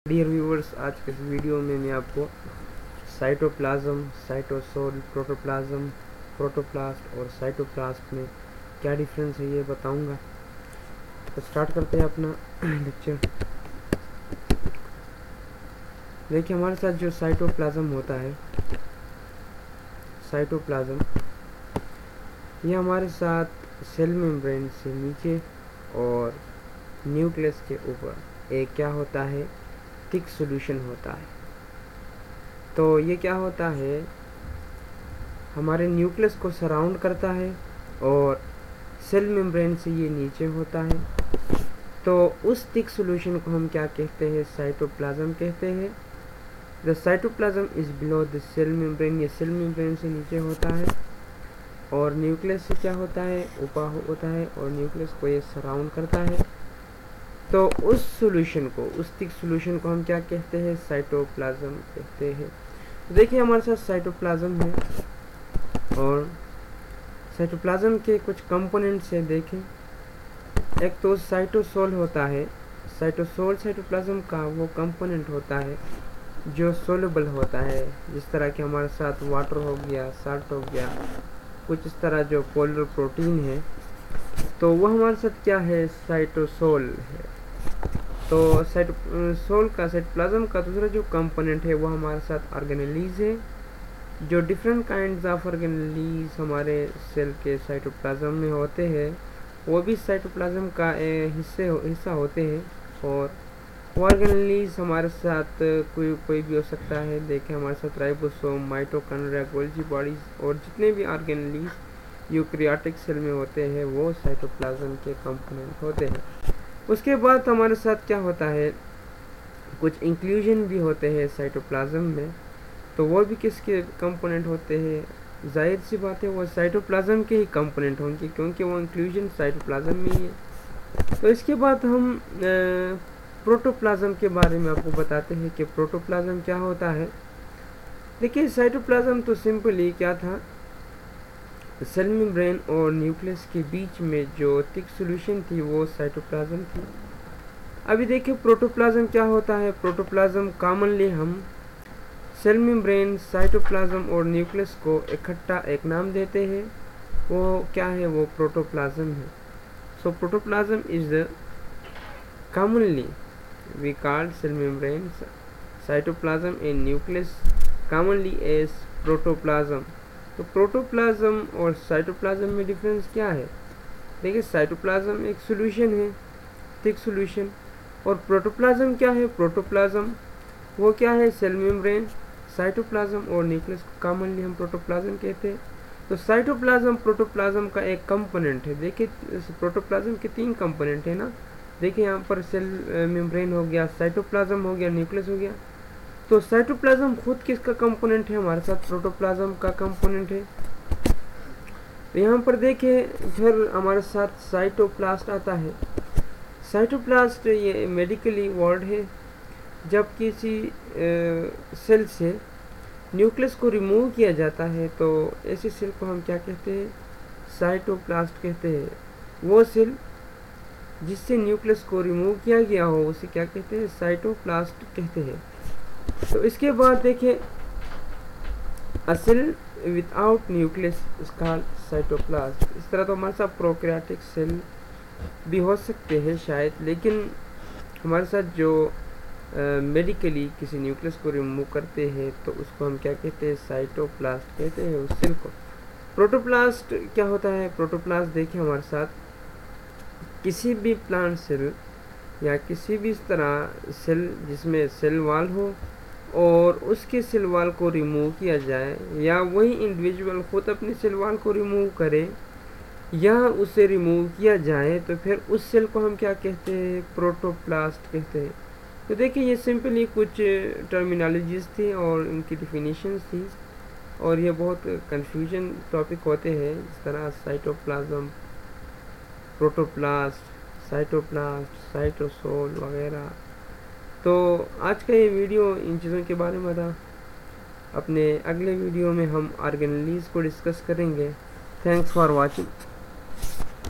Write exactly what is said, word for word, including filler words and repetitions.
Dear viewers, आज के इस वीडियो में मैं आपको साइटोप्लाज्म, साइटोसोल, प्रोटोप्लाज्म, प्रोटोप्लास्ट और साइटोप्लास्ट में क्या डिफरेंस है ये बताऊंगा। तो स्टार्ट करते हैं अपना लेक्चर। देखिए, हमारे साथ जो साइटोप्लाज्म होता है, साइटोप्लाज्म ये हमारे साथ सेल मेम्ब्रेन से नीचे और न्यूक्लियस के ऊपर एक क्या होता है, थिक सॉल्यूशन होता है। तो ये क्या होता है, हमारे न्यूक्लियस को सराउंड करता है और सेल मेम्ब्रेन से ये नीचे होता है। तो उस थिक सॉल्यूशन को हम क्या कहते हैं, साइटोप्लाज्म कहते हैं। The cytoplasm is below the cell membrane, ये सेल मेम्ब्रेन से नीचे होता है और न्यूक्लियस से क्या होता है, ऊपर होता है और न्यूक्लियस को ये सराउंड करता है। तो उस सॉल्यूशन को, उस थिक सॉल्यूशन को हम क्या कहते हैं, साइटोप्लाज्म कहते हैं। देखिए, हमारे साथ साइटोप्लाज्म है और साइटोप्लाज्म के कुछ कंपोनेंट्स हैं। देखें, एक तो साइटोसोल होता है। साइटोसोल साइटोप्लाज्म का वो कंपोनेंट होता है जो सोलुबल होता है, जिस तरह के हमारे साथ वाटर हो गया, साल्ट हो गया, कुछ इस तरह जो पोलर प्रोटीन है, तो वो हमारे साथ क्या है, साइटोसोल है। तो साइटोसोल का, साइटोप्लाज्म का दूसरा जो कंपोनेंट है वो हमारे साथ ऑर्गेनेलीज है। जो डिफरेंट काइंड्स ऑफ ऑर्गेनेलीज हमारे सेल के साइटोप्लाज्म में होते हैं, वो भी साइटोप्लाज्म का हिस्से हिस्सा होते हैं। और वो ऑर्गेनेलीज हमारे साथ कोई कोई भी हो सकता है। देखें, हमारे साथ राइबोसोम, माइटोकॉन्ड्रिया, गोल्जी बॉडीज और जितने भी ऑर्गेनेलीज यूकैरियोटिक सेल में होते हैं वो साइटोप्लाज्म के कंपोनेंट होते हैं। उसके बाद हमारे साथ क्या होता है, कुछ इंक्लूजन भी होते हैं साइटोप्लाज्म में। तो वो भी किसके कंपोनेंट होते हैं, जाहिर सी बात है वो साइटोप्लाज्म के ही कंपोनेंट होंगे, क्योंकि वो इंक्लूजन साइटोप्लाज्म में ही है। तो इसके बाद हम प्रोटोप्लाज्म के बारे में आपको बताते हैं कि प्रोटोप्लाज्म क्या होता है। देखिए, साइटोप्लाज्म तो सिंपली क्या था, सेल मेम्ब्रेन और न्यूक्लियस के बीच में जो थिक सॉल्यूशन थी वो साइटोप्लाज्म थी। अभी देखिए, प्रोटोप्लाज्म क्या होता है। प्रोटोप्लाज्म कॉमनली हम सेल मेम्ब्रेन, साइटोप्लाज्म और न्यूक्लियस को इकट्ठा एक नाम देते हैं, वो क्या है, वो प्रोटोप्लाज्म है। So protoplasm is the commonly we called cell membrane, cytoplasm and nucleus commonly as protoplasm. तो प्रोटोप्लाज्म और साइटोप्लाज्म में डिफरेंस क्या है। देखिए, साइटोप्लाज्म एक सॉल्यूशन है, थिक सॉल्यूशन, और प्रोटोप्लाज्म क्या है, प्रोटोप्लाज्म वो क्या है, सेल मेम्ब्रेन, साइटोप्लाज्म और न्यूक्लियस को कॉमनली हम प्रोटोप्लाज्म कहते हैं। तो साइटोप्लाज्म प्रोटोप्लाज्म का एक कंपोनेंट है। देखिए, प्रोटोप्लाज्म के तीन कंपोनेंट है ना। देखिए, यहाँ पर सेल मेम्ब्रेन हो गया, साइटोप्लाज्म हो गया, न्यूक्लियस हो गया। तो साइटोप्लाज्म खुद किसका कंपोनेंट है, हमारे साथ प्रोटोप्लाज्म का कंपोनेंट है। तो यहाँ पर देखिए, फिर हमारे साथ साइटोप्लास्ट आता है। साइटोप्लास्ट ये मेडिकली वर्ड है। जब किसी सेल से न्यूक्लियस को रिमूव किया जाता है तो ऐसे सेल को हम क्या कहते हैं, साइटोप्लास्ट कहते हैं। वो सेल जिससे न्यूक्लियस को रिमूव किया गया हो उसे क्या कहते हैं, साइटोप्लास्ट कहते हैं। तो इसके बाद देखिए, a cell without nucleus is called cytoplast. इस तरह तो हमारे साथ प्रोकैरियोटिक सेल भी हो सकते हैं शायद, लेकिन हमारे साथ जो मेडिकली uh, किसी न्यूक्लियस को रिमूव करते हैं तो उसको हम क्या कहते हैं, साइटोप्लास्ट कहते हैं उस सेल को। प्रोटोप्लास्ट क्या होता है, प्रोटोप्लास्ट देखिए, हमारे साथ किसी भी प्लांट सेल या किसी भी इस तरह सेल जिसमें सेल वाल हो और उसके सेल वाल को रिमूव किया जाए, या वही इंडिविजुअल खुद अपने सेल वाल को रिमूव करे या उसे रिमूव किया जाए, तो फिर उस सेल को हम क्या कहते हैं, प्रोटोप्लास्ट कहते हैं। तो देखिए, ये सिंपली कुछ टर्मिनोलॉजीज थी और इनकी डिफिनीशंस थी, और ये बहुत कंफ्यूजन टॉपिक होते हैं, इस तरह साइटोप्लाज्म, प्रोटोप्लास्ट, साइटोप्लास्ट, साइटोसोल वगैरह। तो आज का ये वीडियो इन चीज़ों के बारे में था। अपने अगले वीडियो में हम ऑर्गेनेलीज को डिस्कस करेंगे। Thanks for watching.